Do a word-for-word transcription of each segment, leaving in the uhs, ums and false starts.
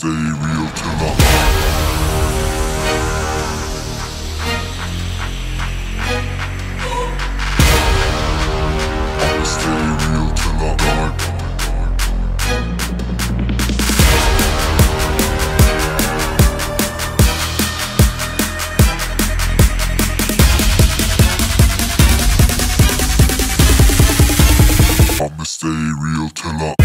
stay real till I I'ma stay real till I die. I'ma stay real till I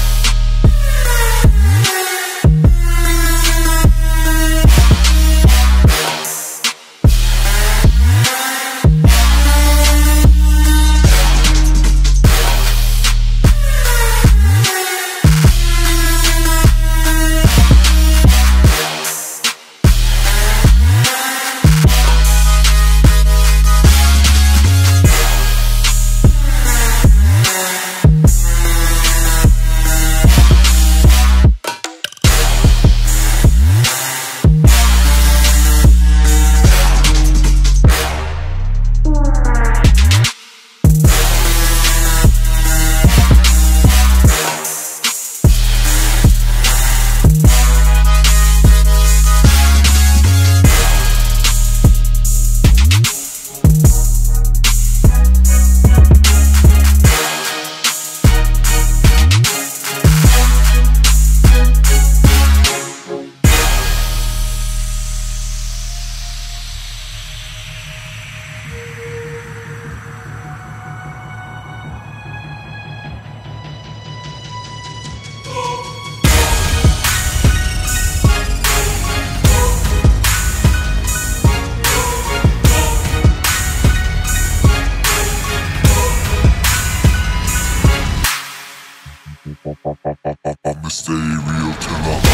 I'ma stay real till I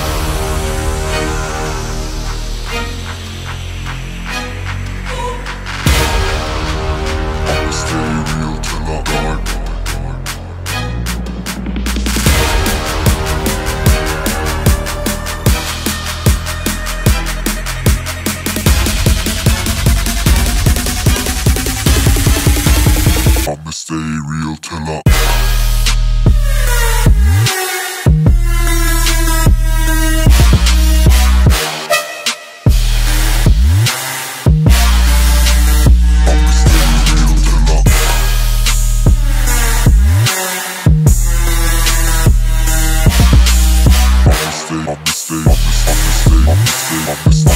I'ma stay real till I die. I'ma stay real till I I'ma stay, I'ma stay, I'ma stay, I'ma stay, I'ma stay.